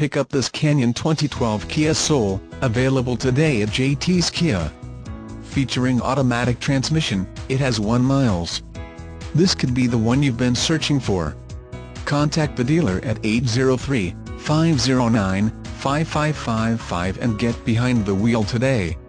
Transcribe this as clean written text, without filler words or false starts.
pick up this Canyon 2012 Kia Soul, available today at JT's Kia. Featuring automatic transmission, it has 1 miles. This could be the one you've been searching for. Contact the dealer at 803-509-5555 and get behind the wheel today.